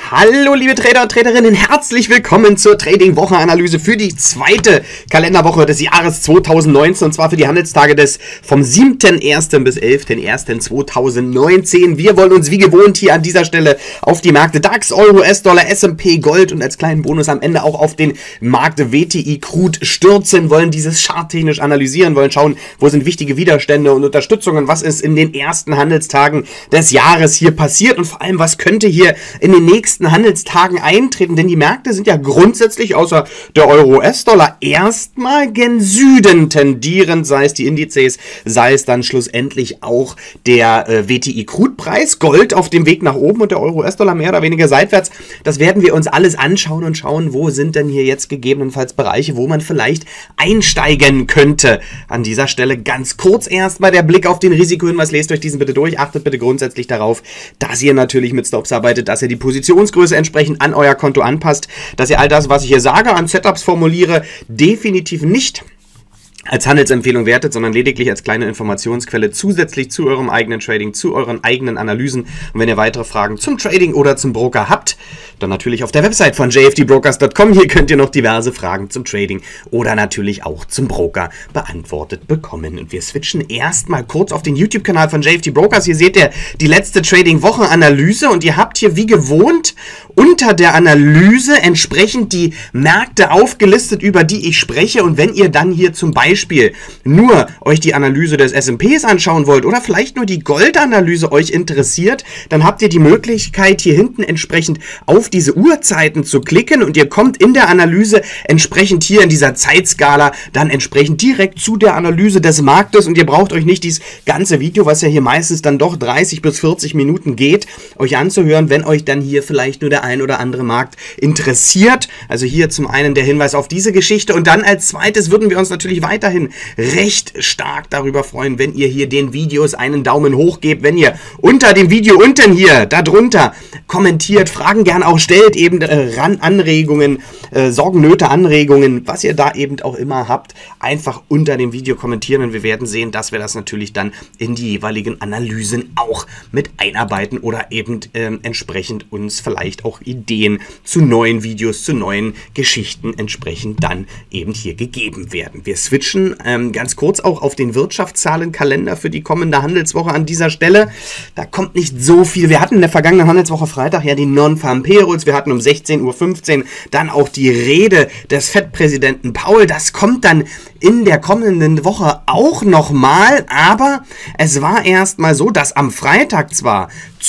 Hallo liebe Trader und Traderinnen, herzlich willkommen zur Trading-Woche-Analyse für die zweite Kalenderwoche des Jahres 2019 und zwar für die Handelstage vom 7.1. bis 11.1.2019. Wir wollen uns wie gewohnt hier an dieser Stelle auf die Märkte DAX, Euro, US-Dollar, S&P, Gold und als kleinen Bonus am Ende auch auf den Markt WTI Crude stürzen, wollen dieses charttechnisch analysieren, wollen schauen, wo sind wichtige Widerstände und Unterstützungen, was ist in den ersten Handelstagen des Jahres hier passiert und vor allem, was könnte hier in den nächsten Handelstagen eintreten, denn die Märkte sind ja grundsätzlich außer der Euro-US-Dollar erstmal gen Süden tendierend, sei es die Indizes, sei es dann schlussendlich auch der WTI-Crude-Preis, Gold auf dem Weg nach oben und der Euro-US-Dollar mehr oder weniger seitwärts. Das werden wir uns alles anschauen und schauen, wo sind denn hier jetzt gegebenenfalls Bereiche, wo man vielleicht einsteigen könnte. An dieser Stelle ganz kurz erstmal der Blick auf den Risikohinweis, lest euch diesen bitte durch, achtet bitte grundsätzlich darauf, dass ihr natürlich mit Stops arbeitet, dass ihr die Positionsgröße entsprechend an euer Konto anpasst, dass ihr all das, was ich hier sage, an Setups formuliere, definitiv nicht als Handelsempfehlung wertet, sondern lediglich als kleine Informationsquelle zusätzlich zu eurem eigenen Trading, zu euren eigenen Analysen. Und wenn ihr weitere Fragen zum Trading oder zum Broker habt, dann natürlich auf der Website von jftbrokers.com. Hier könnt ihr noch diverse Fragen zum Trading oder natürlich auch zum Broker beantwortet bekommen. Und wir switchen erstmal kurz auf den YouTube-Kanal von JFT Brokers. Hier seht ihr die letzte Trading-Woche-Analyse und ihr habt hier wie gewohnt unter der Analyse entsprechend die Märkte aufgelistet, über die ich spreche. Und wenn ihr dann hier zum Beispiel nur euch die Analyse des S&Ps anschauen wollt oder vielleicht nur die Goldanalyse euch interessiert, dann habt ihr die Möglichkeit, hier hinten entsprechend auf diese Uhrzeiten zu klicken und ihr kommt in der Analyse entsprechend hier in dieser Zeitskala dann entsprechend direkt zu der Analyse des Marktes und ihr braucht euch nicht dieses ganze Video, was ja hier meistens dann doch 30 bis 40 Minuten geht, euch anzuhören, wenn euch dann hier vielleicht nur der ein oder andere Markt interessiert. Also hier zum einen der Hinweis auf diese Geschichte und dann als zweites würden wir uns natürlich weiterhin recht stark darüber freuen, wenn ihr hier den Videos einen Daumen hoch gebt, wenn ihr unter dem Video unten hier, darunter kommentiert, Fragen gerne auch stellt, eben Anregungen, Sorgen, Nöte, Anregungen, was ihr da eben auch immer habt, einfach unter dem Video kommentieren und wir werden sehen, dass wir das natürlich dann in die jeweiligen Analysen auch mit einarbeiten oder eben entsprechend uns vielleicht auch Ideen zu neuen Videos, zu neuen Geschichten entsprechend dann eben hier gegeben werden. Wir switchen ganz kurz auch auf den Wirtschaftszahlenkalender für die kommende Handelswoche an dieser Stelle. Da kommt nicht so viel. Wir hatten in der vergangenen Handelswoche Freitag ja die Non-Farm Payrolls. Wir hatten um 16:15 Uhr dann auch die Rede des FED-Präsidenten Powell. Das kommt dann in der kommenden Woche auch nochmal, aber es war erstmal so, dass am Freitag zwar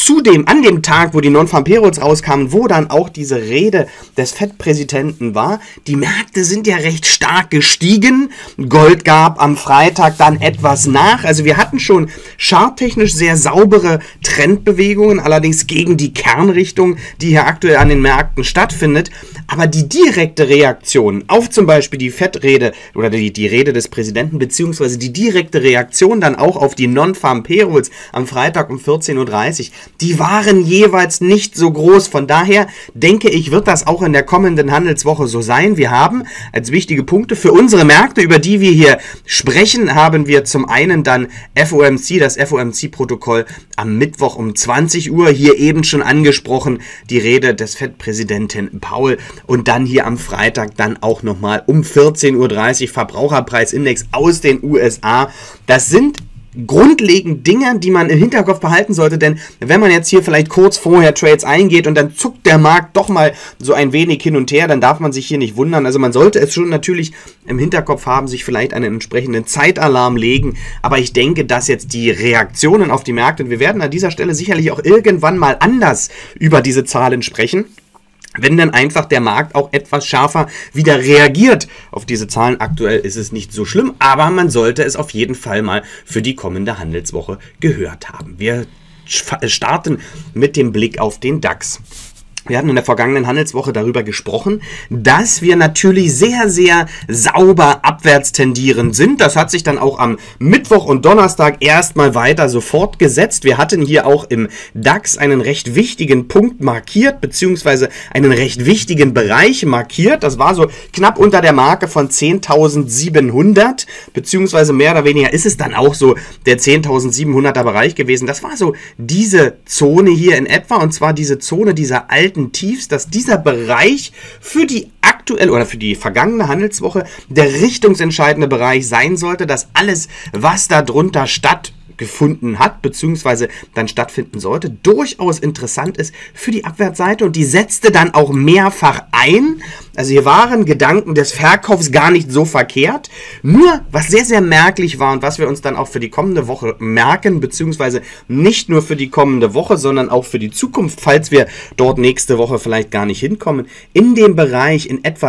an dem Tag, wo die Non-Farm Payrolls rauskamen, wo dann auch diese Rede des FED-Präsidenten war, die Märkte sind ja recht stark gestiegen. Gold gab am Freitag dann etwas nach. Also wir hatten schon charttechnisch sehr saubere Trendbewegungen, allerdings gegen die Kernrichtung, die hier aktuell an den Märkten stattfindet. Aber die direkte Reaktion auf zum Beispiel die FED-Rede oder die Rede des Präsidenten, beziehungsweise die direkte Reaktion dann auch auf die Non-Farm Payrolls am Freitag um 14:30 Uhr, die waren jeweils nicht so groß. Von daher denke ich, wird das auch in der kommenden Handelswoche so sein. Wir haben als wichtige Punkte für unsere Märkte, über die wir hier sprechen, haben wir zum einen dann FOMC, das FOMC-Protokoll am Mittwoch um 20 Uhr, hier eben schon angesprochen, die Rede des FED-Präsidenten Powell und dann hier am Freitag dann auch nochmal um 14:30 Uhr Verbraucherpreisindex aus den USA. Das sind grundlegend Dinge, die man im Hinterkopf behalten sollte, denn wenn man jetzt hier vielleicht kurz vorher Trades eingeht und dann zuckt der Markt doch mal so ein wenig hin und her, dann darf man sich hier nicht wundern. Also man sollte es schon natürlich im Hinterkopf haben, sich vielleicht einen entsprechenden Zeitalarm legen, aber ich denke, dass jetzt die Reaktionen auf die Märkte, und wir werden an dieser Stelle sicherlich auch irgendwann mal anders über diese Zahlen sprechen, wenn dann einfach der Markt auch etwas schärfer wieder reagiert auf diese Zahlen. Aktuell ist es nicht so schlimm, aber man sollte es auf jeden Fall mal für die kommende Handelswoche gehört haben. Wir starten mit dem Blick auf den DAX. Wir hatten in der vergangenen Handelswoche darüber gesprochen, dass wir natürlich sehr, sehr sauber abwärts tendierend sind. Das hat sich dann auch am Mittwoch und Donnerstag erstmal weiter so fortgesetzt. Wir hatten hier auch im DAX einen recht wichtigen Punkt markiert, beziehungsweise einen recht wichtigen Bereich markiert. Das war so knapp unter der Marke von 10.700, beziehungsweise mehr oder weniger ist es dann auch so der 10.700er Bereich gewesen. Das war so diese Zone hier in etwa, und zwar diese Zone dieser alten alten Tiefs, dass dieser Bereich für die aktuelle oder für die vergangene Handelswoche der richtungsentscheidende Bereich sein sollte, dass alles, was darunter stattgefunden hat, beziehungsweise dann stattfinden sollte, durchaus interessant ist für die Abwärtsseite, und die setzte dann auch mehrfach ein. Also hier waren Gedanken des Verkaufs gar nicht so verkehrt. Nur, was sehr, sehr merklich war und was wir uns dann auch für die kommende Woche merken, beziehungsweise nicht nur für die kommende Woche, sondern auch für die Zukunft, falls wir dort nächste Woche vielleicht gar nicht hinkommen, in dem Bereich in etwa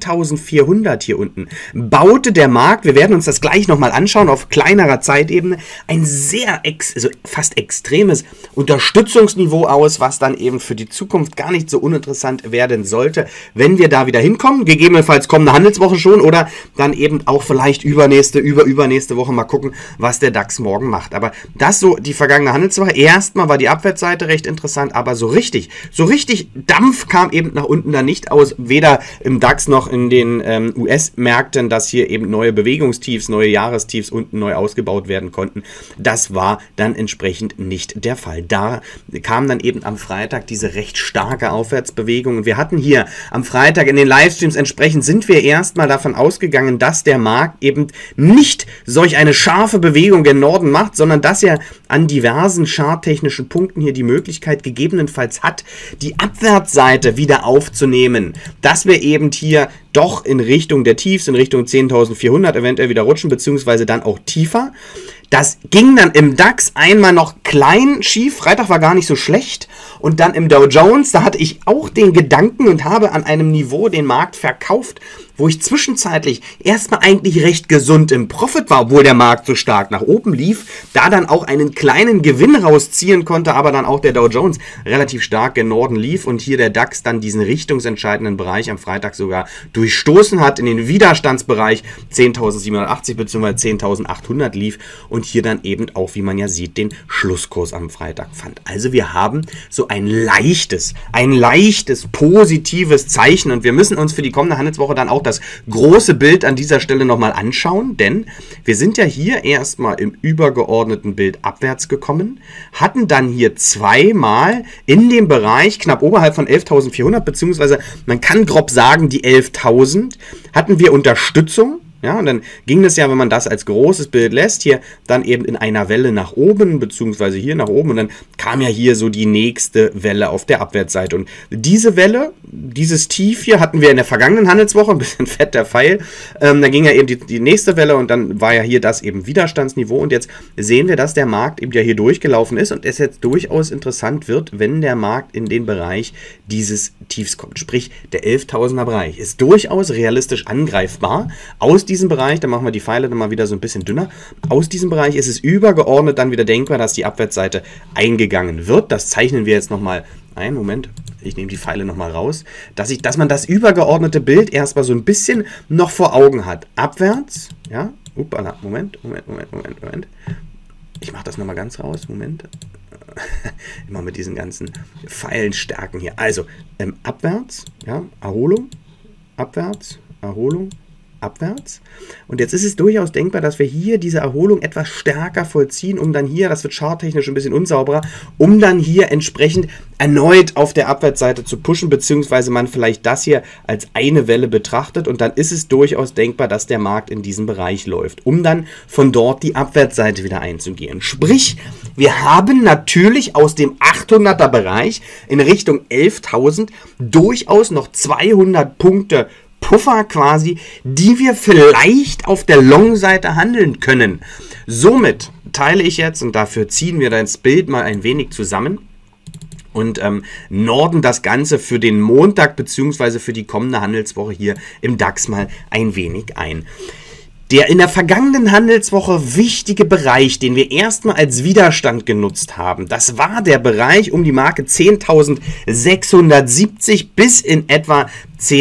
10.400 hier unten baute der Markt, wir werden uns das gleich nochmal anschauen, auf kleinerer Zeitebene, ein sehr, also fast extremes Unterstützungsniveau aus, was dann eben für die Zukunft gar nicht so uninteressant werden sollte, wenn wir da wieder hinkommen, gegebenenfalls kommende Handelswoche schon oder dann eben auch vielleicht übernächste Woche mal gucken, was der DAX morgen macht. Aber das so die vergangene Handelswoche. Erstmal war die Abwärtsseite recht interessant, aber so richtig Dampf kam eben nach unten da nicht aus, weder im DAX noch in den US-Märkten, dass hier eben neue Bewegungstiefs, neue Jahrestiefs unten neu ausgebaut werden konnten. Das war dann entsprechend nicht der Fall. Da kam dann eben am Freitag diese recht starke Aufwärtsbewegung, und wir hatten hier am Freitag in den Livestreams entsprechend sind wir erstmal davon ausgegangen, dass der Markt eben nicht solch eine scharfe Bewegung gen Norden macht, sondern dass er an diversen charttechnischen Punkten hier die Möglichkeit gegebenenfalls hat, die Abwärtsseite wieder aufzunehmen, dass wir eben hier doch in Richtung der Tiefs, in Richtung 10.400 eventuell wieder rutschen, beziehungsweise dann auch tiefer. Das ging dann im DAX einmal noch klein schief, Freitag war gar nicht so schlecht, und dann im Dow Jones, da hatte ich auch den Gedanken und habe an einem Niveau den Markt verkauft, wo ich zwischenzeitlich erstmal eigentlich recht gesund im Profit war, obwohl der Markt so stark nach oben lief, da dann auch einen kleinen Gewinn rausziehen konnte, aber dann auch der Dow Jones relativ stark gen Norden lief und hier der DAX dann diesen richtungsentscheidenden Bereich am Freitag sogar durchstoßen hat, in den Widerstandsbereich 10.780 bzw. 10.800 lief und hier dann eben auch, wie man ja sieht, den Schlusskurs am Freitag fand. Also wir haben so ein leichtes positives Zeichen, und wir müssen uns für die kommende Handelswoche dann auch das große Bild an dieser Stelle nochmal anschauen, denn wir sind ja hier erstmal im übergeordneten Bild abwärts gekommen, hatten dann hier zweimal in dem Bereich knapp oberhalb von 11.400, beziehungsweise man kann grob sagen die 11.000, hatten wir Unterstützung. Ja, und dann ging es ja, wenn man das als großes Bild lässt, hier dann eben in einer Welle nach oben, beziehungsweise hier nach oben, und dann kam ja hier so die nächste Welle auf der Abwärtsseite. Und diese Welle, dieses Tief hier hatten wir in der vergangenen Handelswoche, ein bisschen fett der Pfeil, dann ging ja eben die nächste Welle und dann war ja hier das eben Widerstandsniveau, und jetzt sehen wir, dass der Markt eben ja hier durchgelaufen ist und es jetzt durchaus interessant wird, wenn der Markt in den Bereich dieses Tiefs kommt. Sprich, der 11.000er Bereich ist durchaus realistisch angreifbar. Aus diesem Bereich, da machen wir die Pfeile dann mal wieder so ein bisschen dünner, aus diesem Bereich ist es übergeordnet dann wieder denkbar, dass die Abwärtsseite eingegangen wird. Das zeichnen wir jetzt nochmal ein. Moment, ich nehme die Pfeile nochmal raus. Dass man das übergeordnete Bild erstmal so ein bisschen noch vor Augen hat. Abwärts, ja, upala, Moment. Ich mache das nochmal ganz raus, Moment. Immer mit diesen ganzen Pfeilen stärken hier. Also, abwärts, ja, Erholung, abwärts, Erholung, abwärts. Und jetzt ist es durchaus denkbar, dass wir hier diese Erholung etwas stärker vollziehen, um dann hier, das wird charttechnisch ein bisschen unsauberer, um dann hier entsprechend erneut auf der Abwärtsseite zu pushen, beziehungsweise man vielleicht das hier als eine Welle betrachtet, und dann ist es durchaus denkbar, dass der Markt in diesem Bereich läuft, um dann von dort die Abwärtsseite wieder einzugehen. Sprich, wir haben natürlich aus dem 800er Bereich in Richtung 11.000 durchaus noch 200 Punkte Puffer quasi, die wir vielleicht auf der Long-Seite handeln können. Somit teile ich jetzt, und dafür ziehen wir das Bild mal ein wenig zusammen und norden das Ganze für den Montag bzw. für die kommende Handelswoche hier im DAX mal ein wenig ein. Der in der vergangenen Handelswoche wichtige Bereich, den wir erstmal als Widerstand genutzt haben, das war der Bereich um die Marke 10.670 bis in etwa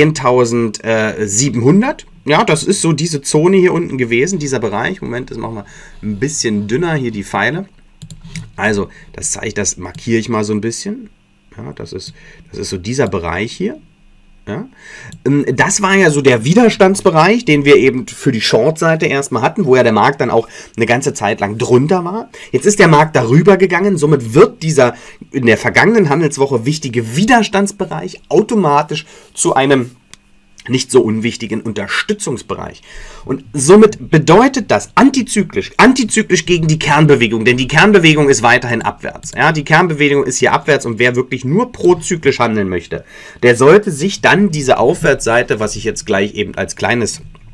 10.700. Ja, das ist so diese Zone hier unten gewesen, dieser Bereich. Moment, das machen wir ein bisschen dünner, hier die Pfeile. Also, das markiere ich mal so ein bisschen. Ja, das ist so dieser Bereich hier. Ja? Das war ja so der Widerstandsbereich, den wir eben für die Short-Seite erstmal hatten, wo ja der Markt dann auch eine ganze Zeit lang drunter war. Jetzt ist der Markt darüber gegangen, somit wird dieser in der vergangenen Handelswoche wichtige Widerstandsbereich automatisch zu einem nicht so unwichtigen Unterstützungsbereich. Und somit bedeutet das antizyklisch gegen die Kernbewegung, denn die Kernbewegung ist weiterhin abwärts. Ja, die Kernbewegung ist hier abwärts und wer wirklich nur prozyklisch handeln möchte, der sollte sich dann diese Aufwärtsseite, was ich jetzt gleich eben als kleinen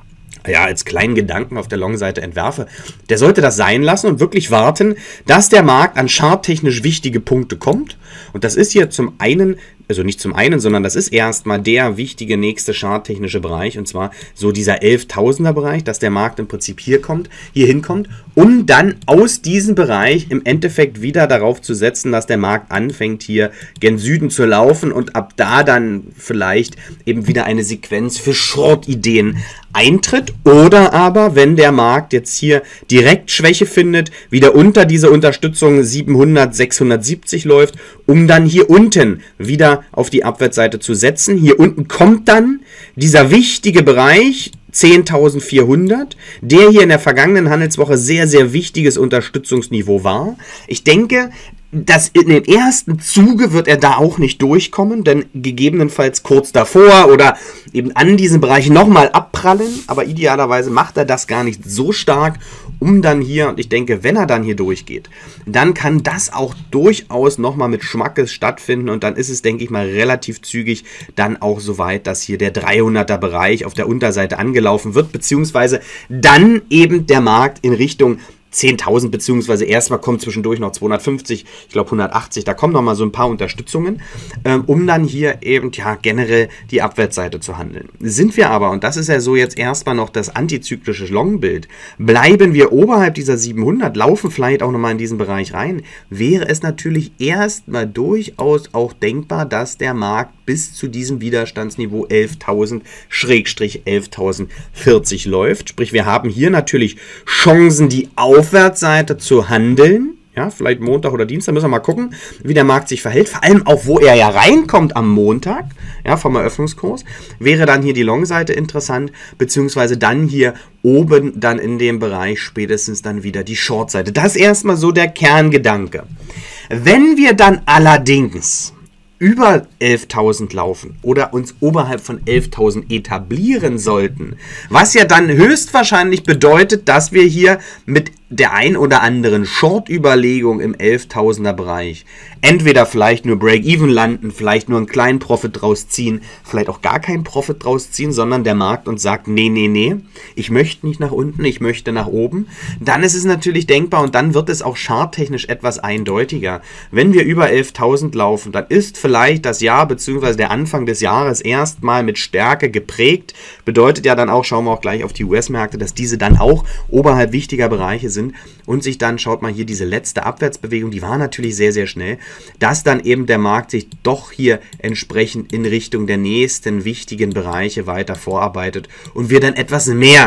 Gedanken auf der Long-Seite entwerfe, der sollte das sein lassen und wirklich warten, dass der Markt an charttechnisch wichtige Punkte kommt. Und das ist hier zum einen, also nicht zum einen, sondern das ist erstmal der wichtige nächste charttechnische Bereich, und zwar so dieser 11.000er Bereich, dass der Markt im Prinzip hier hinkommt, um dann aus diesem Bereich im Endeffekt wieder darauf zu setzen, dass der Markt anfängt hier gen Süden zu laufen und ab da dann vielleicht eben wieder eine Sequenz für Short-Ideen eintritt, oder aber, wenn der Markt jetzt hier direkt Schwäche findet, wieder unter diese Unterstützung 700, 670 läuft, um dann hier unten wieder auf die Abwärtsseite zu setzen. Hier unten kommt dann dieser wichtige Bereich 10.400, der hier in der vergangenen Handelswoche sehr, sehr wichtiges Unterstützungsniveau war. Ich denke, dass in den ersten Zuge wird er da auch nicht durchkommen, denn gegebenenfalls kurz davor oder eben an diesem Bereich nochmal abprallen, aber idealerweise macht er das gar nicht so stark, um dann hier, und ich denke, wenn er dann hier durchgeht, dann kann das auch durchaus nochmal mit Schmackes stattfinden und dann ist es, denke ich mal, relativ zügig dann auch soweit, dass hier der 300er Bereich auf der Unterseite angelaufen wird, beziehungsweise dann eben der Markt in Richtung 10.000, beziehungsweise erstmal kommt zwischendurch noch 250, ich glaube 180, da kommen nochmal so ein paar Unterstützungen, um dann hier eben ja generell die Abwärtsseite zu handeln. Sind wir aber, und das ist ja so jetzt erstmal noch das antizyklische Long-Bild, bleiben wir oberhalb dieser 700, laufen vielleicht auch nochmal in diesen Bereich rein, wäre es natürlich erstmal durchaus auch denkbar, dass der Markt bis zu diesem Widerstandsniveau 11.000-11.040 läuft. Sprich, wir haben hier natürlich Chancen, die Aufwärtsseite zu handeln. Ja, vielleicht Montag oder Dienstag, müssen wir mal gucken, wie der Markt sich verhält. Vor allem auch, wo er ja reinkommt am Montag, ja, vom Eröffnungskurs, wäre dann hier die Long-Seite interessant, beziehungsweise dann hier oben dann in dem Bereich spätestens dann wieder die Short-Seite. Das ist erstmal so der Kerngedanke. Wenn wir dann allerdings über 11.000 laufen oder uns oberhalb von 11.000 etablieren sollten, was ja dann höchstwahrscheinlich bedeutet, dass wir hier mit der ein oder anderen Short-Überlegung im 11.000er Bereich entweder vielleicht nur Break-Even landen, vielleicht nur einen kleinen Profit draus ziehen, vielleicht auch gar keinen Profit draus ziehen, sondern der Markt uns sagt, nee, ich möchte nicht nach unten, ich möchte nach oben, dann ist es natürlich denkbar und dann wird es auch charttechnisch etwas eindeutiger. Wenn wir über 11.000 laufen, dann ist vielleicht das Jahr bzw. der Anfang des Jahres erstmal mit Stärke geprägt, bedeutet ja dann auch, schauen wir auch gleich auf die US-Märkte, dass diese dann auch oberhalb wichtiger Bereiche sind und sich dann, schaut mal hier, diese letzte Abwärtsbewegung, die war natürlich sehr, sehr schnell, dass dann eben der Markt sich doch hier entsprechend in Richtung der nächsten wichtigen Bereiche weiter vorarbeitet und wir dann etwas mehr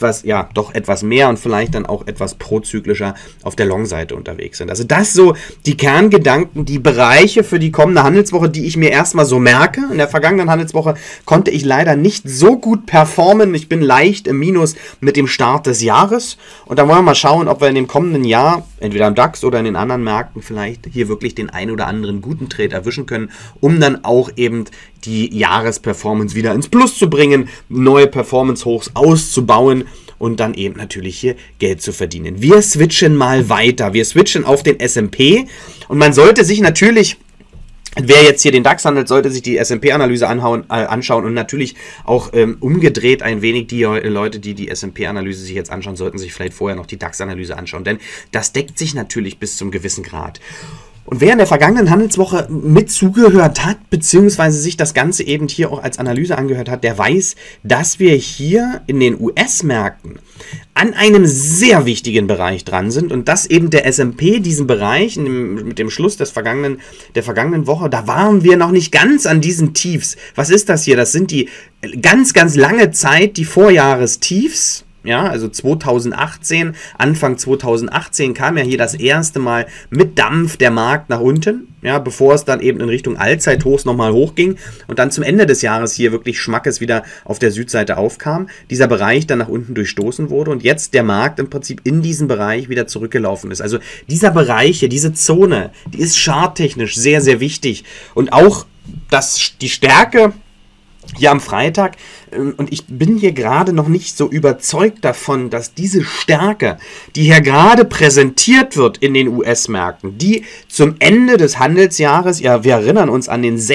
und vielleicht dann auch etwas prozyklischer auf der Long-Seite unterwegs sind. Also das so die Kerngedanken, die Bereiche für die kommende Handelswoche, die ich mir erstmal so merke. In der vergangenen Handelswoche konnte ich leider nicht so gut performen. Ich bin leicht im Minus mit dem Start des Jahres und dann wollen wir mal schauen, ob wir in dem kommenden Jahr, entweder im DAX oder in den anderen Märkten, vielleicht hier wirklich den einen oder anderen guten Trade erwischen können, um dann auch eben die Jahresperformance wieder ins Plus zu bringen, neue Performance-Hochs auszubauen und dann eben natürlich hier Geld zu verdienen. Wir switchen mal weiter. Wir switchen auf den S&P und man sollte sich natürlich, wer jetzt hier den DAX handelt, sollte sich die S&P-Analyse anschauen und natürlich auch umgedreht ein wenig die Leute, die die S&P-Analyse sich jetzt anschauen, sollten sich vielleicht vorher noch die DAX-Analyse anschauen, denn das deckt sich natürlich bis zum gewissen Grad. Und wer in der vergangenen Handelswoche mit zugehört hat, beziehungsweise sich das Ganze eben hier auch als Analyse angehört hat, der weiß, dass wir hier in den US-Märkten an einem sehr wichtigen Bereich dran sind und dass eben der S&P diesen Bereich mit dem Schluss der vergangenen Woche, da waren wir noch nicht ganz an diesen Tiefs. Was ist das hier? Das sind die ganz, ganz lange Zeit die Vorjahrestiefs. Ja, also 2018, Anfang 2018 kam ja hier das erste Mal mit Dampf der Markt nach unten, ja, bevor es dann eben in Richtung Allzeithochs nochmal hochging und dann zum Ende des Jahres hier wirklich Schmackes wieder auf der Südseite aufkam, dieser Bereich dann nach unten durchstoßen wurde und jetzt der Markt im Prinzip in diesen Bereich wieder zurückgelaufen ist. Also dieser Bereich hier, diese Zone, die ist charttechnisch sehr, sehr wichtig und auch die Stärke hier am Freitag, und ich bin hier gerade noch nicht so überzeugt davon, dass diese Stärke, die hier gerade präsentiert wird in den US-Märkten, die zum Ende des Handelsjahres, ja, wir erinnern uns an den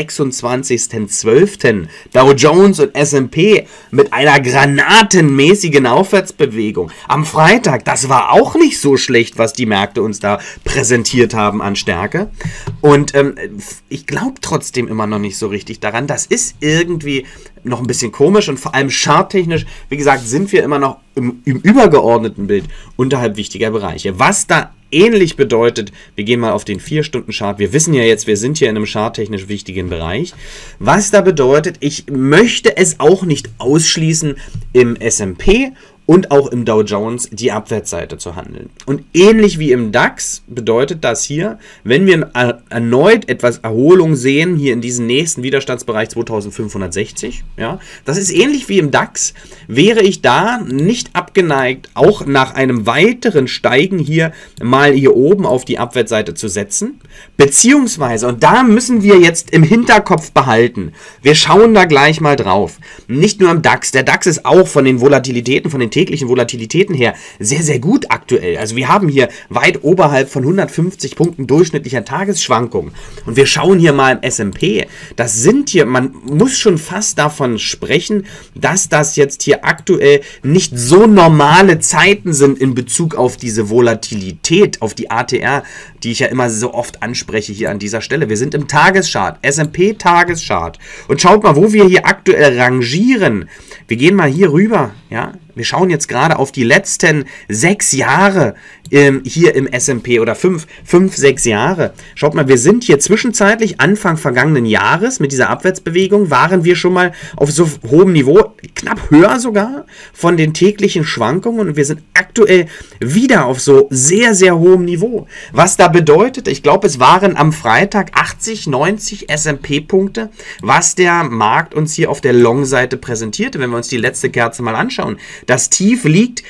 26.12. Dow Jones und S&P mit einer granatenmäßigen Aufwärtsbewegung. Am Freitag, das war auch nicht so schlecht, was die Märkte uns da präsentiert haben an Stärke. Und ich glaube trotzdem immer noch nicht so richtig daran. Das ist irgendwie noch ein bisschen komisch und vor allem charttechnisch, wie gesagt, sind wir immer noch im übergeordneten Bild unterhalb wichtiger Bereiche. Was da ähnlich bedeutet, wir gehen mal auf den 4-Stunden-Chart, wir wissen ja jetzt, wir sind hier in einem charttechnisch wichtigen Bereich. Was da bedeutet, ich möchte es auch nicht ausschließen, im S&P und auch im Dow Jones die Abwärtsseite zu handeln. Und ähnlich wie im DAX bedeutet das hier, wenn wir erneut etwas Erholung sehen, hier in diesem nächsten Widerstandsbereich 2560, ja, das ist ähnlich wie im DAX, wäre ich da nicht abgeneigt, auch nach einem weiteren Steigen hier mal hier oben auf die Abwärtsseite zu setzen, beziehungsweise, und da müssen wir jetzt im Hinterkopf behalten, wir schauen da gleich mal drauf, nicht nur im DAX, der DAX ist auch von den Volatilitäten, von den täglichen Volatilitäten her sehr, sehr gut aktuell. Also wir haben hier weit oberhalb von 150 Punkten durchschnittlicher Tagesschwankung. Und wir schauen hier mal im S&P. Das sind hier, man muss schon fast davon sprechen, dass das jetzt hier aktuell nicht so normale Zeiten sind in Bezug auf diese Volatilität, auf die ATR, die ich ja immer so oft anspreche hier an dieser Stelle. Wir sind im Tageschart, S&P-Tageschart. Und schaut mal, wo wir hier aktuell rangieren. Wir gehen mal hier rüber, ja. Wir schauen jetzt gerade auf die letzten 6 Jahre hier im S&P oder 5, 6 Jahre. Schaut mal, wir sind hier zwischenzeitlich Anfang vergangenen Jahres mit dieser Abwärtsbewegung, waren wir schon mal auf so hohem Niveau, knapp höher sogar von den täglichen Schwankungen und wir sind aktuell wieder auf so sehr, sehr hohem Niveau. Was da bedeutet, ich glaube, es waren am Freitag 80, 90 S&P-Punkte, was der Markt uns hier auf der Long-Seite präsentierte, wenn wir uns die letzte Kerze mal anschauen. Das Tief liegt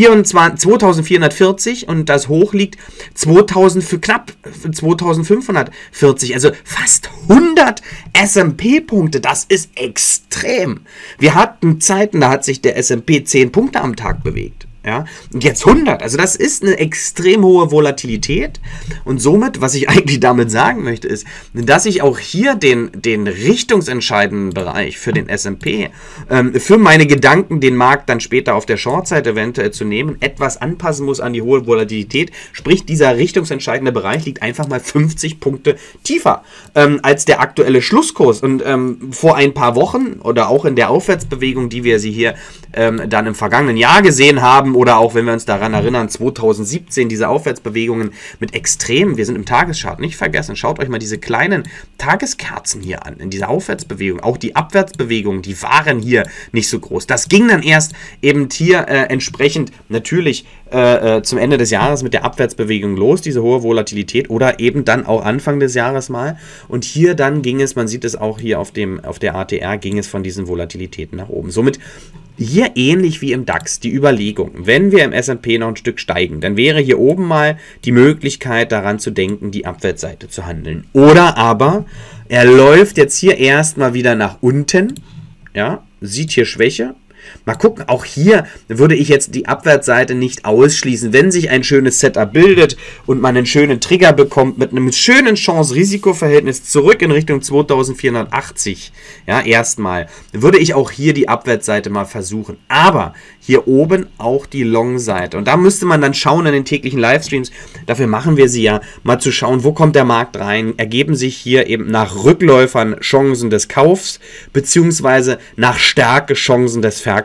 2440 und das Hoch liegt knapp 2540, also fast 100 S&P-Punkte, das ist extrem. Wir hatten Zeiten, da hat sich der S&P 10 Punkte am Tag bewegt. Ja, und jetzt 100, also das ist eine extrem hohe Volatilität und somit, was ich eigentlich damit sagen möchte, ist, dass ich auch hier den richtungsentscheidenden Bereich für den S&P, für meine Gedanken, den Markt dann später auf der Short-Seite eventuell zu nehmen, etwas anpassen muss an die hohe Volatilität, sprich dieser richtungsentscheidende Bereich liegt einfach mal 50 Punkte tiefer als der aktuelle Schlusskurs und vor ein paar Wochen oder auch in der Aufwärtsbewegung, die wir sie hier dann im vergangenen Jahr gesehen haben, oder auch, wenn wir uns daran erinnern, 2017, diese Aufwärtsbewegungen mit Extremen, wir sind im Tageschart, nicht vergessen, schaut euch mal diese kleinen Tageskerzen hier an, in dieser Aufwärtsbewegung, auch die Abwärtsbewegungen, die waren hier nicht so groß. Das ging dann erst eben hier entsprechend natürlich zum Ende des Jahres mit der Abwärtsbewegung los, diese hohe Volatilität, oder eben dann auch Anfang des Jahres mal. Und hier dann ging es, man sieht es auch hier auf der ATR, ging es von diesen Volatilitäten nach oben. Somit hier ähnlich wie im DAX die Überlegung, wenn wir im S&P noch ein Stück steigen, dann wäre hier oben mal die Möglichkeit daran zu denken, die Abwärtsseite zu handeln. Oder aber er läuft jetzt hier erstmal wieder nach unten, ja, sieht hier Schwäche. Mal gucken, auch hier würde ich jetzt die Abwärtsseite nicht ausschließen. Wenn sich ein schönes Setup bildet und man einen schönen Trigger bekommt mit einem schönen Chance-Risiko-Verhältnis zurück in Richtung 2480, ja, erstmal, würde ich auch hier die Abwärtsseite mal versuchen. Aber hier oben auch die Long-Seite. Und da müsste man dann schauen in den täglichen Livestreams, dafür machen wir sie ja, mal zu schauen, wo kommt der Markt rein, ergeben sich hier eben nach Rückläufern Chancen des Kaufs, beziehungsweise nach Stärke Chancen des Verkaufs.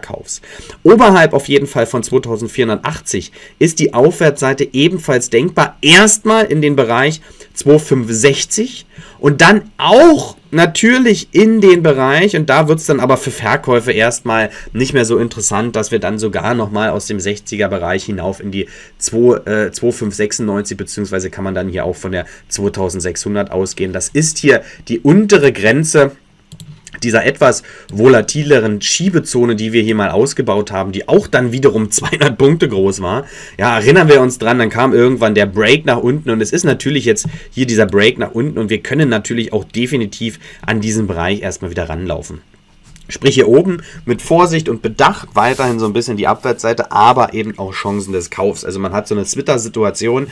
Kaufs. Oberhalb auf jeden Fall von 2480 ist die Aufwärtsseite ebenfalls denkbar. Erstmal in den Bereich 2560 und dann auch natürlich in den Bereich, und da wird es dann aber für Verkäufe erstmal nicht mehr so interessant, dass wir dann sogar nochmal aus dem 60er Bereich hinauf in die 2596, beziehungsweise kann man dann hier auch von der 2600 ausgehen. Das ist hier die untere Grenze dieser etwas volatileren Schiebezone, die wir hier mal ausgebaut haben, die auch dann wiederum 200 Punkte groß war. Ja, erinnern wir uns dran, dann kam irgendwann der Break nach unten und es ist natürlich jetzt hier dieser Break nach unten und wir können natürlich auch definitiv an diesen Bereich erstmal wieder ranlaufen. Sprich hier oben mit Vorsicht und Bedacht weiterhin so ein bisschen die Abwärtsseite, aber eben auch Chancen des Kaufs. Also man hat so eine Twitter-Situation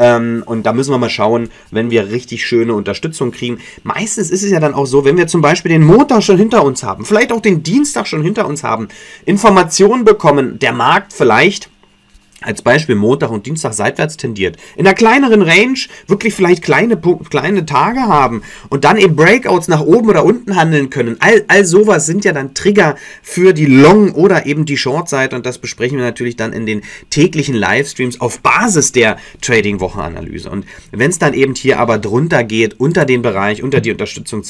und da müssen wir mal schauen, wenn wir richtig schöne Unterstützung kriegen. Meistens ist es ja dann auch so, wenn wir zum Beispiel den Montag schon hinter uns haben, vielleicht auch den Dienstag schon hinter uns haben, Informationen bekommen, der Markt vielleicht als Beispiel Montag und Dienstag seitwärts tendiert, in einer kleineren Range wirklich vielleicht kleine Tage haben und dann eben Breakouts nach oben oder unten handeln können. All sowas sind ja dann Trigger für die Long- oder eben die Short-Seite und das besprechen wir natürlich dann in den täglichen Livestreams auf Basis der Trading-Wochenanalyse. Und wenn es dann eben hier aber drunter geht, unter den Bereich, unter die Unterstützung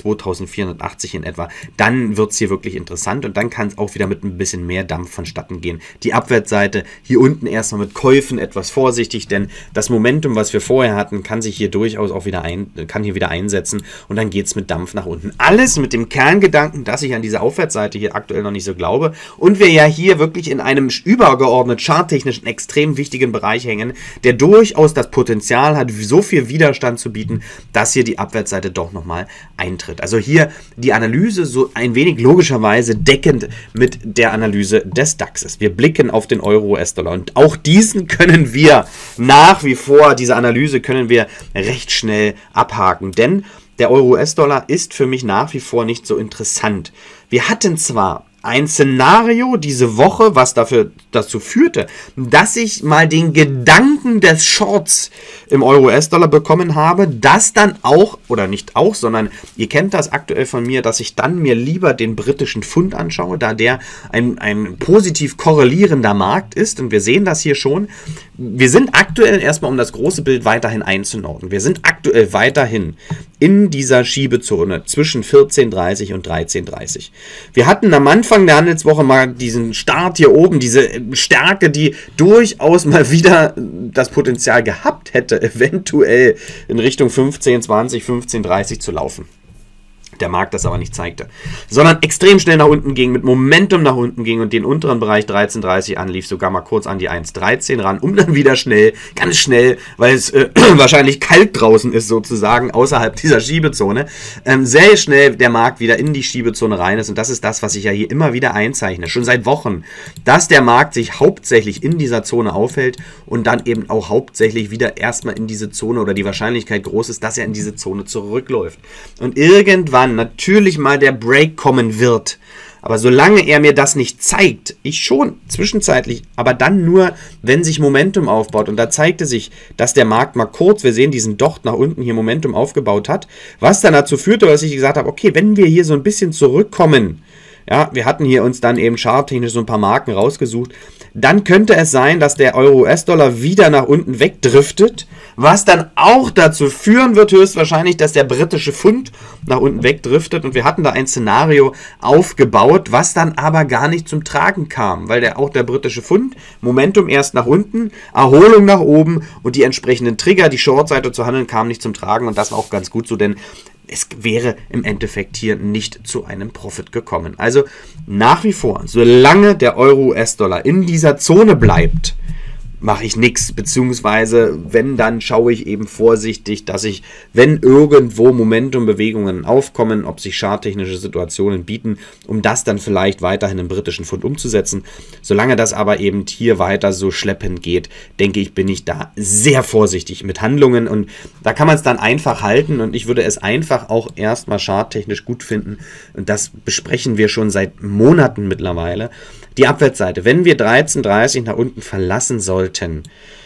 2480 in etwa, dann wird es hier wirklich interessant und dann kann es auch wieder mit ein bisschen mehr Dampf vonstatten gehen. Die Abwärtsseite hier unten erstmal mit Käufen etwas vorsichtig, denn das Momentum, was wir vorher hatten, kann sich hier durchaus auch wieder einsetzen und dann geht es mit Dampf nach unten. Alles mit dem Kerngedanken, dass ich an diese Aufwärtsseite hier aktuell noch nicht so glaube und wir ja hier wirklich in einem übergeordnet charttechnischen extrem wichtigen Bereich hängen, der durchaus das Potenzial hat, so viel Widerstand zu bieten, dass hier die Abwärtsseite doch nochmal eintritt. Also hier die Analyse so ein wenig logischerweise deckend mit der Analyse des DAXes. Wir blicken auf den Euro-US-Dollar und auch diesen können wir nach wie vor, diese Analyse können wir recht schnell abhaken, denn der Euro-US-Dollar ist für mich nach wie vor nicht so interessant. Wir hatten zwar ein Szenario diese Woche, was dazu führte, dass ich mal den Gedanken des Shorts im Euro-US-Dollar bekommen habe, das dann auch, oder nicht auch, sondern ihr kennt das aktuell von mir, dass ich dann mir lieber den britischen Pfund anschaue, da der ein positiv korrelierender Markt ist und wir sehen das hier schon. Wir sind aktuell erstmal, um das große Bild weiterhin einzunordnen, wir sind aktuell weiterhin in dieser Schiebezone zwischen 14,30 und 13,30. Wir hatten am Anfang der Handelswoche mal diesen Start hier oben, diese Stärke, die durchaus mal wieder das Potenzial gehabt hätte, eventuell in Richtung 15,20, 15,30 zu laufen. Der Markt das aber nicht zeigte, sondern extrem schnell nach unten ging, mit Momentum nach unten ging und den unteren Bereich 13,30 anlief, sogar mal kurz an die 1,13 ran, um dann wieder schnell, ganz schnell, weil es wahrscheinlich kalt draußen ist sozusagen, außerhalb dieser Schiebezone, sehr schnell der Markt wieder in die Schiebezone rein ist und das ist das, was ich ja hier immer wieder einzeichne, schon seit Wochen, dass der Markt sich hauptsächlich in dieser Zone aufhält und dann eben auch hauptsächlich wieder erstmal in diese Zone oder die Wahrscheinlichkeit groß ist, dass er in diese Zone zurückläuft. Und irgendwann natürlich mal der Break kommen wird. Aber solange er mir das nicht zeigt, ich schon zwischenzeitlich, aber dann nur, wenn sich Momentum aufbaut. Und da zeigte sich, dass der Markt mal kurz, wir sehen diesen Docht nach unten hier Momentum aufgebaut hat, was dann dazu führte, dass ich gesagt habe, okay, wenn wir hier so ein bisschen zurückkommen, ja, wir hatten hier uns dann eben charttechnisch so ein paar Marken rausgesucht, dann könnte es sein, dass der Euro-US-Dollar wieder nach unten wegdriftet, was dann auch dazu führen wird, höchstwahrscheinlich, dass der britische Pfund nach unten wegdriftet und wir hatten da ein Szenario aufgebaut, was dann aber gar nicht zum Tragen kam, weil auch der britische Pfund, Momentum erst nach unten, Erholung nach oben und die entsprechenden Trigger, die Shortseite zu handeln, kamen nicht zum Tragen und das war auch ganz gut so, denn es wäre im Endeffekt hier nicht zu einem Profit gekommen. Also nach wie vor, solange der Euro-US-Dollar in dieser Zone bleibt, mache ich nichts, beziehungsweise wenn, dann schaue ich eben vorsichtig, dass ich, wenn irgendwo Momentum-Bewegungen aufkommen, ob sich charttechnische Situationen bieten, um das dann vielleicht weiterhin im britischen Pfund umzusetzen. Solange das aber eben hier weiter so schleppend geht, denke ich, bin ich da sehr vorsichtig mit Handlungen und da kann man es dann einfach halten und ich würde es einfach auch erstmal charttechnisch gut finden und das besprechen wir schon seit Monaten mittlerweile. Die Abwärtsseite, wenn wir 13,30 nach unten verlassen sollten,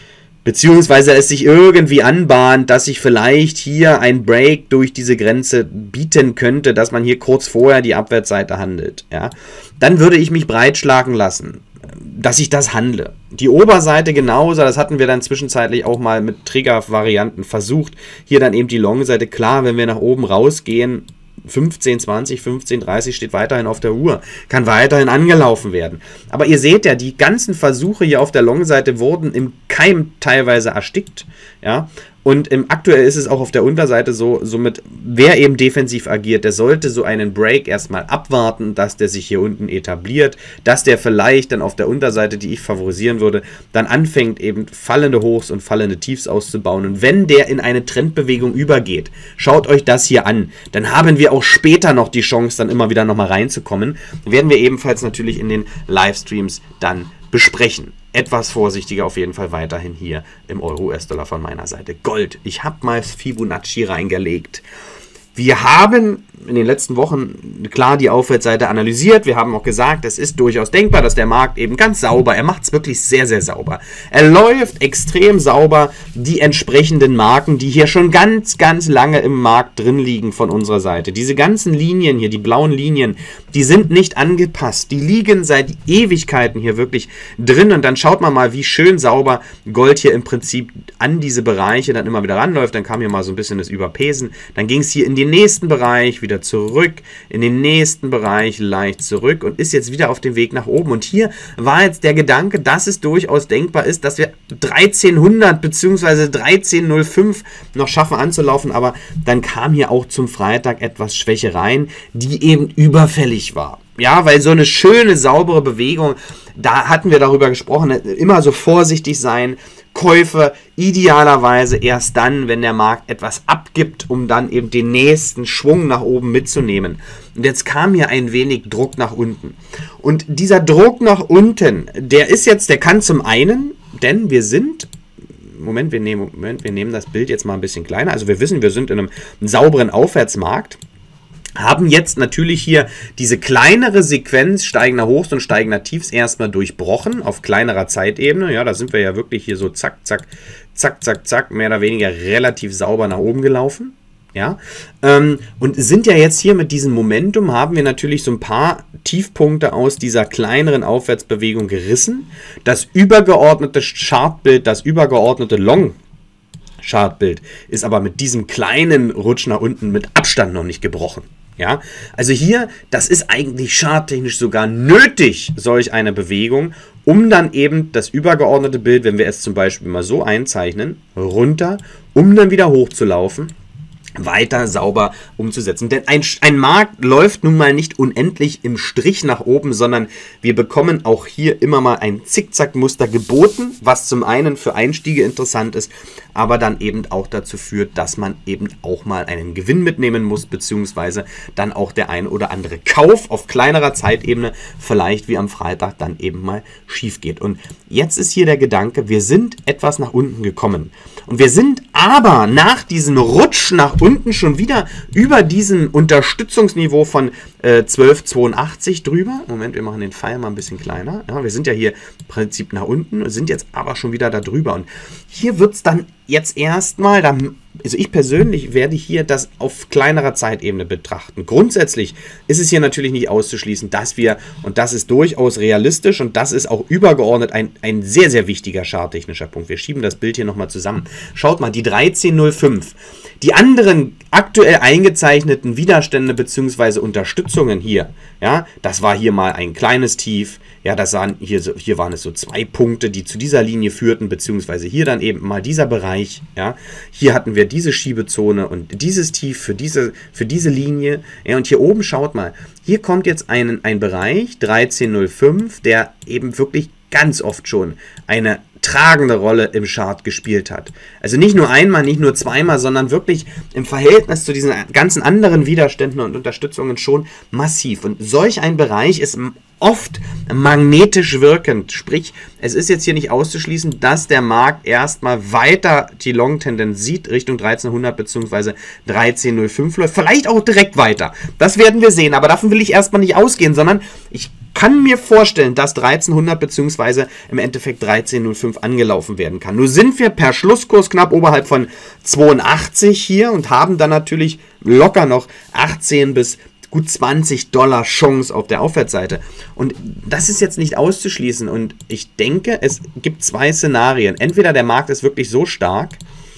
beziehungsweise es sich irgendwie anbahnt, dass sich vielleicht hier ein Break durch diese Grenze bieten könnte, dass man hier kurz vorher die Abwärtsseite handelt, ja, dann würde ich mich breitschlagen lassen, dass ich das handle. Die Oberseite genauso, das hatten wir dann zwischenzeitlich auch mal mit Trigger-Varianten versucht. Hier dann eben die Long-Seite, klar, wenn wir nach oben rausgehen, 15,20, 15,30 steht weiterhin auf der Uhr, kann weiterhin angelaufen werden. Aber ihr seht ja, die ganzen Versuche hier auf der Long-Seite wurden im Keim teilweise erstickt, ja. Und aktuell ist es auch auf der Unterseite so, somit wer eben defensiv agiert, der sollte so einen Break erstmal abwarten, dass der sich hier unten etabliert, dass der vielleicht dann auf der Unterseite, die ich favorisieren würde, dann anfängt eben fallende Hochs und fallende Tiefs auszubauen. Und wenn der in eine Trendbewegung übergeht, schaut euch das hier an, dann haben wir auch später noch die Chance, dann immer wieder nochmal reinzukommen. Werden wir ebenfalls natürlich in den Livestreams dann besprechen. Etwas vorsichtiger auf jeden Fall weiterhin hier im Euro-US-Dollar von meiner Seite. Gold. Ich habe mal Fibonacci reingelegt. Wir haben in den letzten Wochen klar die Aufwärtsseite analysiert. Wir haben auch gesagt, es ist durchaus denkbar, dass der Markt eben ganz sauber, er macht es wirklich sehr, sehr sauber. Er läuft extrem sauber die entsprechenden Marken, die hier schon ganz, ganz lange im Markt drin liegen von unserer Seite. Diese ganzen Linien hier, die blauen Linien, die sind nicht angepasst. Die liegen seit Ewigkeiten hier wirklich drin. Und dann schaut man mal, wie schön sauber Gold hier im Prinzip an diese Bereiche dann immer wieder ranläuft. Dann kam hier mal so ein bisschen das Überpesen. Dann ging es hier in den nächsten Bereich wieder zurück, in den nächsten Bereich leicht zurück und ist jetzt wieder auf dem Weg nach oben. Und hier war jetzt der Gedanke, dass es durchaus denkbar ist, dass wir 1300 bzw. 1305 noch schaffen anzulaufen, aber dann kam hier auch zum Freitag etwas Schwäche rein, die eben überfällig war. Ja, weil so eine schöne, saubere Bewegung, da hatten wir darüber gesprochen, immer so vorsichtig sein, Käufe idealerweise erst dann, wenn der Markt etwas abgibt, um dann eben den nächsten Schwung nach oben mitzunehmen. Und jetzt kam hier ein wenig Druck nach unten. Und dieser Druck nach unten, der kann zum einen, denn wir sind, wir nehmen das Bild jetzt mal ein bisschen kleiner, also wir wissen, wir sind in einem sauberen Aufwärtsmarkt, haben jetzt natürlich hier diese kleinere Sequenz steigender Hochs und steigender Tiefs erstmal durchbrochen auf kleinerer Zeitebene. Ja, da sind wir ja wirklich hier so zack, zack, zack, zack, zack, mehr oder weniger relativ sauber nach oben gelaufen. Ja, und sind ja jetzt hier mit diesem Momentum, haben wir natürlich so ein paar Tiefpunkte aus dieser kleineren Aufwärtsbewegung gerissen. Das übergeordnete Chartbild, das übergeordnete Long-Chartbild ist aber mit diesem kleinen Rutsch nach unten mit Abstand noch nicht gebrochen. Ja, also hier, das ist eigentlich charttechnisch sogar nötig, solch eine Bewegung, um dann eben das übergeordnete Bild, wenn wir es zum Beispiel mal so einzeichnen, runter, um dann wieder hochzulaufen, weiter sauber umzusetzen. Denn ein Markt läuft nun mal nicht unendlich im Strich nach oben, sondern wir bekommen auch hier immer mal ein Zickzack-Muster geboten, was zum einen für Einstiege interessant ist, aber dann eben auch dazu führt, dass man eben auch mal einen Gewinn mitnehmen muss, beziehungsweise dann auch der ein oder andere Kauf auf kleinerer Zeitebene vielleicht wie am Freitag dann eben mal schief geht. Und jetzt ist hier der Gedanke, wir sind etwas nach unten gekommen. Und wir sind aber nach diesem Rutsch nach unten schon wieder über diesem Unterstützungsniveau von 12,82 drüber. Moment, wir machen den Pfeil mal ein bisschen kleiner. Ja, wir sind ja hier im Prinzip nach unten, sind jetzt aber schon wieder da drüber. Und hier wird es dann jetzt erstmal, also ich persönlich werde hier das auf kleinerer Zeitebene betrachten. Grundsätzlich ist es hier natürlich nicht auszuschließen, dass wir, und das ist durchaus realistisch und das ist auch übergeordnet ein sehr, sehr wichtiger charttechnischer Punkt. Wir schieben das Bild hier nochmal zusammen. Schaut mal, die 1305. Die anderen aktuell eingezeichneten Widerstände bzw. Unterstützungen hier, ja, das war hier mal ein kleines Tief, ja, hier waren es so 2 Punkte, die zu dieser Linie führten, beziehungsweise hier dann eben mal dieser Bereich, ja, hier hatten wir diese Schiebezone und dieses Tief für diese Linie, ja, und hier oben schaut mal, hier kommt jetzt ein Bereich, 1305, der eben wirklich ganz oft schon eine tragende Rolle im Chart gespielt hat. Also nicht nur einmal, nicht nur zweimal, sondern wirklich im Verhältnis zu diesen ganzen anderen Widerständen und Unterstützungen schon massiv. Und solch ein Bereich ist oft magnetisch wirkend. Sprich, es ist jetzt hier nicht auszuschließen, dass der Markt erstmal weiter die Long-Tendenz sieht, Richtung 1300 bzw. 1305 läuft. Vielleicht auch direkt weiter. Das werden wir sehen, aber davon will ich erstmal nicht ausgehen, sondern ich kann mir vorstellen, dass 1300 bzw. im Endeffekt 1305 angelaufen werden kann. Nur sind wir per Schlusskurs knapp oberhalb von 82 hier und haben dann natürlich locker noch 18 bis gut $20 Chance auf der Aufwärtsseite. Und das ist jetzt nicht auszuschließen. Und ich denke, es gibt zwei Szenarien. Entweder der Markt ist wirklich so stark,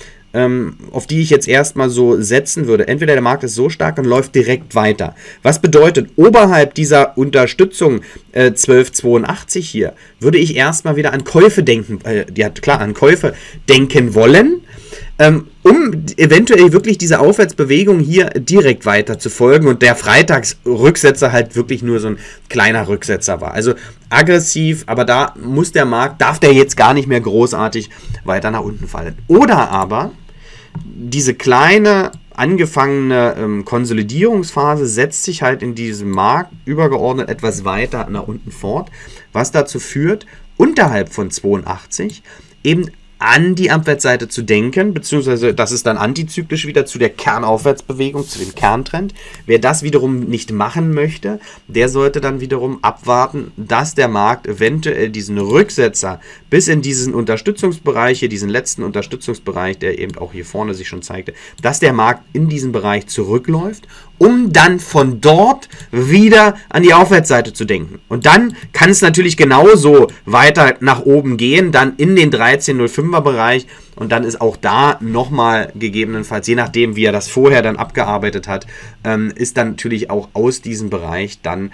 auf die ich jetzt erstmal so setzen würde. Entweder der Markt ist so stark und läuft direkt weiter. Was bedeutet, oberhalb dieser Unterstützung 12,82 hier, würde ich erstmal wieder an Käufe denken, an Käufe denken wollen, um eventuell wirklich diese Aufwärtsbewegung hier direkt weiter zu folgen und der Freitagsrücksetzer halt wirklich nur so ein kleiner Rücksetzer war. Also aggressiv, aber da muss der Markt, darf der jetzt gar nicht mehr großartig weiter nach unten fallen. Oder aber diese kleine angefangene Konsolidierungsphase setzt sich halt in diesem Markt übergeordnet etwas weiter nach unten fort, was dazu führt, unterhalb von 82 eben an die Abwärtsseite zu denken, beziehungsweise das ist dann antizyklisch wieder zu der Kernaufwärtsbewegung, zu dem Kerntrend. Wer das wiederum nicht machen möchte, der sollte dann wiederum abwarten, dass der Markt eventuell diesen Rücksetzer bis in diesen Unterstützungsbereich, hier diesen letzten Unterstützungsbereich, der eben auch hier vorne sich schon zeigte, dass der Markt in diesen Bereich zurückläuft, um dann von dort wieder an die Aufwärtsseite zu denken. Und dann kann es natürlich genauso weiter nach oben gehen, dann in den 13,05er Bereich. Und dann ist auch da nochmal gegebenenfalls, je nachdem wie er das vorher dann abgearbeitet hat, ist dann natürlich auch aus diesem Bereich dann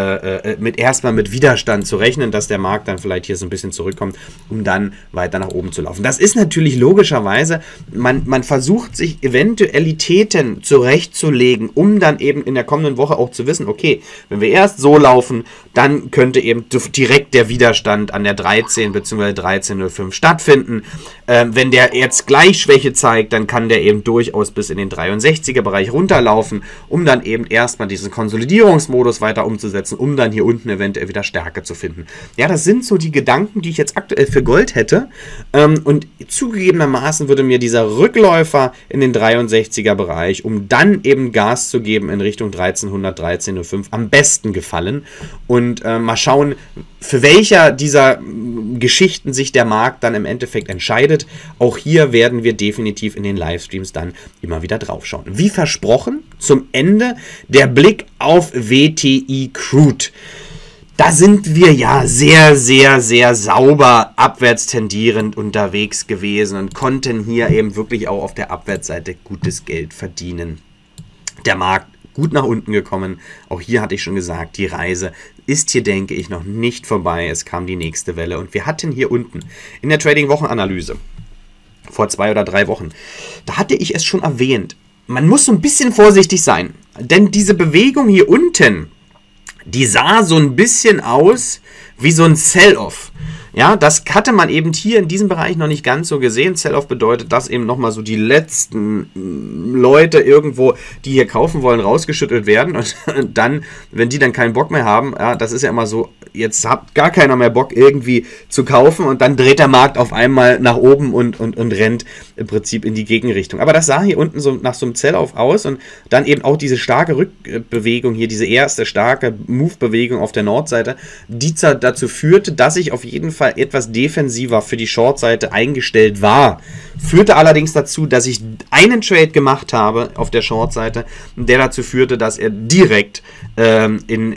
erstmal mit Widerstand zu rechnen, dass der Markt dann vielleicht hier so ein bisschen zurückkommt, um dann weiter nach oben zu laufen. Das ist natürlich logischerweise, man versucht sich Eventualitäten zurechtzulegen, um dann eben in der kommenden Woche auch zu wissen, okay, wenn wir erst so laufen, dann könnte eben direkt der Widerstand an der 13 bzw. 13,05 stattfinden. Wenn der jetzt gleich Schwäche zeigt, dann kann der eben durchaus bis in den 63er Bereich runterlaufen, um dann eben erstmal diesen Konsolidierungsmodus weiter umzusetzen, um dann hier unten eventuell wieder Stärke zu finden. Ja, das sind so die Gedanken, die ich jetzt aktuell für Gold hätte. Und zugegebenermaßen würde mir dieser Rückläufer in den 63er Bereich, um dann eben Gas zu geben in Richtung 1300, 13,05 am besten gefallen. Und mal schauen, für welcher dieser Geschichten sich der Markt dann im Endeffekt entscheidet. Auch hier werden wir definitiv in den Livestreams dann immer wieder drauf schauen. Wie versprochen, zum Ende der Blick auf WTI Crude. Da sind wir ja sehr, sehr, sehr sauber abwärts tendierend unterwegs gewesen und konnten hier eben wirklich auch auf der Abwärtsseite gutes Geld verdienen. Der Markt gut nach unten gekommen. Auch hier hatte ich schon gesagt, die Reise ist hier, denke ich, noch nicht vorbei. Es kam die nächste Welle und wir hatten hier unten in der Trading-Wochenanalyse vor 2 oder 3 Wochen, da hatte ich es schon erwähnt, man muss so ein bisschen vorsichtig sein, denn diese Bewegung hier unten, die sah so ein bisschen aus wie so ein Sell-Off. Ja, das hatte man eben hier in diesem Bereich noch nicht ganz so gesehen. Sell-Off bedeutet, dass eben nochmal so die letzten Leute irgendwo, die hier kaufen wollen, rausgeschüttelt werden. Und dann, wenn die dann keinen Bock mehr haben, ja, das ist ja immer so, jetzt hat gar keiner mehr Bock irgendwie zu kaufen und dann dreht der Markt auf einmal nach oben und rennt im Prinzip in die Gegenrichtung. Aber das sah hier unten so nach so einem Sell-Off aus und dann eben auch diese starke Rückbewegung hier, diese erste starke Move-Bewegung auf der Nordseite, die dazu führte, dass ich auf jeden Fall etwas defensiver für die Short-Seite eingestellt war. Führte allerdings dazu, dass ich einen Trade gemacht habe auf der Short-Seite, der dazu führte, dass er direkt in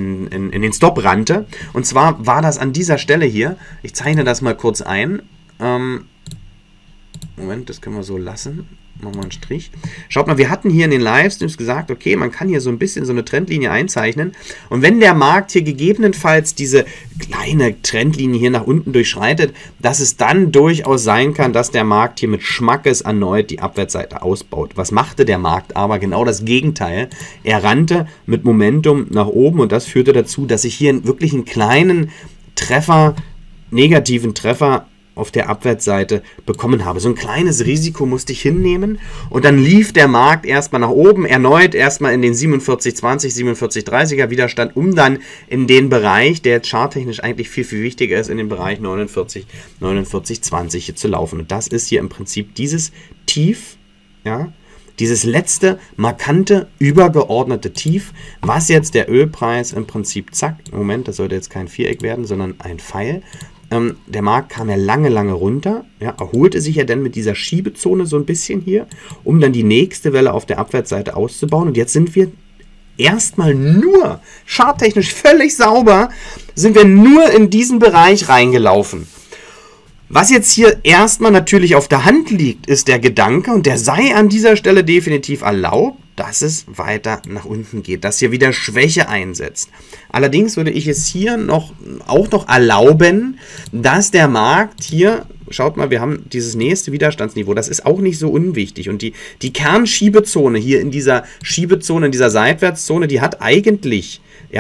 den Stop rannte. Und zwar war das an dieser Stelle hier, ich zeichne das mal kurz ein. Moment, das können wir so lassen. Machen wir einen Strich. Schaut mal, wir hatten hier in den Livestreams gesagt, okay, man kann hier so ein bisschen so eine Trendlinie einzeichnen. Und wenn der Markt hier gegebenenfalls diese kleine Trendlinie hier nach unten durchschreitet, dass es dann durchaus sein kann, dass der Markt hier mit Schmackes erneut die Abwärtsseite ausbaut. Was machte der Markt aber? Genau das Gegenteil. Er rannte mit Momentum nach oben und das führte dazu, dass ich hier wirklich einen kleinen Treffer, negativen Treffer auf der Abwärtsseite bekommen habe. So ein kleines Risiko musste ich hinnehmen und dann lief der Markt erstmal nach oben, erneut erstmal in den 47,20, 47,30er Widerstand, um dann in den Bereich, der jetzt charttechnisch eigentlich viel, viel wichtiger ist, in den Bereich 49, 49,20 hier zu laufen. Und das ist hier im Prinzip dieses Tief, ja, Dieses letzte, markante, übergeordnete Tief, was jetzt der Ölpreis im Prinzip, zack, Moment, das sollte jetzt kein Viereck werden, sondern ein Pfeil. Der Markt kam ja lange runter, ja, erholte sich ja dann mit dieser Schiebezone so ein bisschen hier, um dann die nächste Welle auf der Abwärtsseite auszubauen. Und jetzt sind wir erstmal nur, charttechnisch völlig sauber, sind wir nur in diesen Bereich reingelaufen. Was jetzt hier erstmal natürlich auf der Hand liegt, ist der Gedanke, und der sei an dieser Stelle definitiv erlaubt, dass es weiter nach unten geht, dass hier wieder Schwäche einsetzt. Allerdings würde ich es hier auch noch erlauben, dass der Markt hier, schaut mal, wir haben dieses nächste Widerstandsniveau, das ist auch nicht so unwichtig. Und die Kernschiebezone hier in dieser Schiebezone, in dieser Seitwärtszone, die hat eigentlich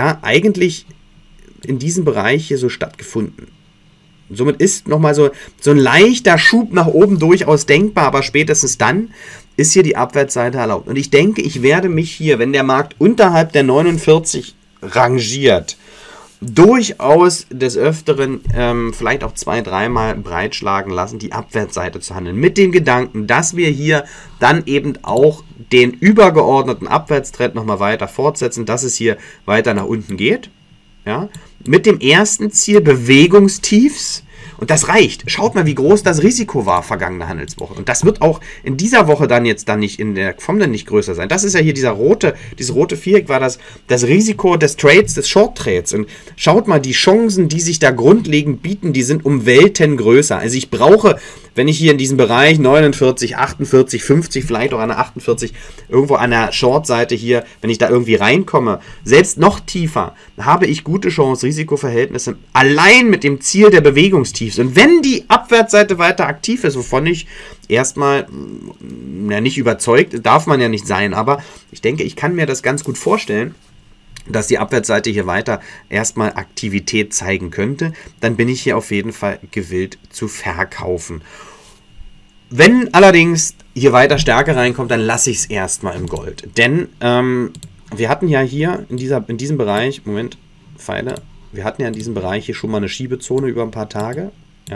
in diesem Bereich hier so stattgefunden. Somit ist nochmal so ein leichter Schub nach oben durchaus denkbar, aber spätestens dann ist hier die Abwärtsseite erlaubt. Und ich denke, ich werde mich hier, wenn der Markt unterhalb der 49 rangiert, durchaus des Öfteren vielleicht auch 2-3 Mal breitschlagen lassen, die Abwärtsseite zu handeln. Mit dem Gedanken, dass wir hier dann eben auch den übergeordneten Abwärtstrend nochmal weiter fortsetzen, dass es hier weiter nach unten geht. Ja, mit dem ersten Ziel Bewegungstiefs. Und das reicht. Schaut mal, wie groß das Risiko war vergangene Handelswoche. Und das wird auch in dieser Woche dann nicht in der kommenden nicht größer sein. Das ist ja hier dieses rote Viereck war das Risiko des Trades, des Short Trades. Und schaut mal, die Chancen, die sich da grundlegend bieten, die sind um Welten größer. Also ich brauche, wenn ich hier in diesem Bereich 49, 48, 50, vielleicht auch an der 48, irgendwo an der Short-Seite hier, wenn ich da irgendwie reinkomme, selbst noch tiefer, habe ich gute Chance-Risiko-Verhältnisse, allein mit dem Ziel der Bewegungstiefs. Und wenn die Abwärtsseite weiter aktiv ist, wovon ich erstmal nicht überzeugt, darf man ja nicht sein, aber ich denke, ich kann mir das ganz gut vorstellen, dass die Abwärtsseite hier weiter erstmal Aktivität zeigen könnte, dann bin ich hier auf jeden Fall gewillt zu verkaufen. Wenn allerdings hier weiter Stärke reinkommt, dann lasse ich es erstmal im Gold. Denn wir hatten ja hier in diesem Bereich, Moment, Pfeile, wir hatten ja in diesem Bereich hier schon mal eine Schiebezone über ein paar Tage, ja.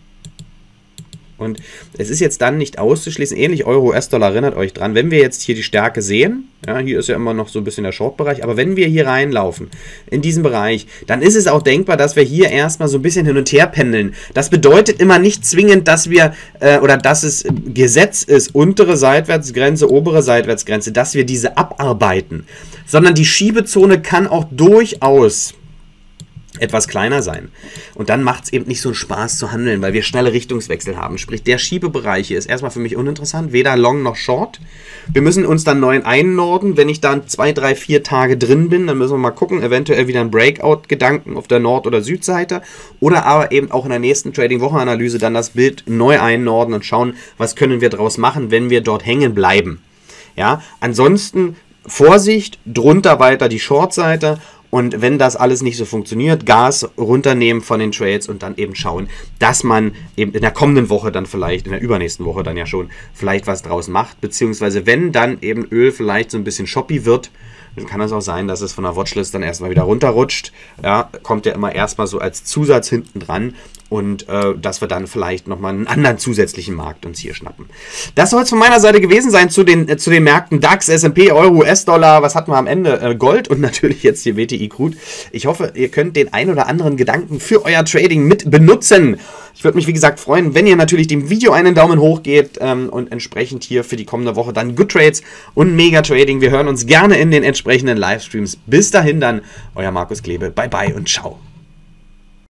Und es ist jetzt dann nicht auszuschließen, ähnlich Euro-US-Dollar, erinnert euch dran, wenn wir jetzt hier die Stärke sehen, ja, hier ist ja immer noch so ein bisschen der Short-Bereich, aber wenn wir hier reinlaufen, in diesem Bereich, dann ist es auch denkbar, dass wir hier erstmal so ein bisschen hin und her pendeln. Das bedeutet immer nicht zwingend, dass wir, oder dass es Gesetz ist, untere Seitwärtsgrenze, obere Seitwärtsgrenze, dass wir diese abarbeiten, sondern die Schiebezone kann auch durchaus etwas kleiner sein. Und dann macht es eben nicht so einen Spaß zu handeln, weil wir schnelle Richtungswechsel haben. Sprich, der Schiebebereich hier ist erstmal für mich uninteressant, weder Long noch Short. Wir müssen uns dann neu einnorden. Wenn ich dann 2, 3, 4 Tage drin bin, dann müssen wir mal gucken, eventuell wieder ein Breakout-Gedanken auf der Nord- oder Südseite oder aber eben auch in der nächsten Trading-Woche-Analyse dann das Bild neu einnorden und schauen, was können wir daraus machen, wenn wir dort hängen bleiben. Ja, ansonsten Vorsicht, drunter weiter die Short-Seite. Und wenn das alles nicht so funktioniert, Gas runternehmen von den Trades und dann eben schauen, dass man eben in der kommenden Woche dann vielleicht, in der übernächsten Woche dann ja schon, vielleicht was draus macht. Beziehungsweise wenn dann eben Öl vielleicht so ein bisschen shoppy wird, dann kann es auch sein, dass es von der Watchlist dann erstmal wieder runterrutscht. Ja, kommt ja immer erstmal so als Zusatz hinten dran. Und dass wir dann vielleicht nochmal einen anderen zusätzlichen Markt uns hier schnappen. Das soll es von meiner Seite gewesen sein zu den Märkten DAX, S&P, Euro, US-Dollar. Was hatten wir am Ende? Gold und natürlich jetzt hier WTI Crude. Ich hoffe, ihr könnt den ein oder anderen Gedanken für euer Trading mit benutzen. Ich würde mich, wie gesagt, freuen, wenn ihr natürlich dem Video einen Daumen hoch gebt und entsprechend hier für die kommende Woche dann Good Trades und Mega Trading. Wir hören uns gerne in den entsprechenden Livestreams. Bis dahin dann, euer Markus Klebe. Bye bye und ciao.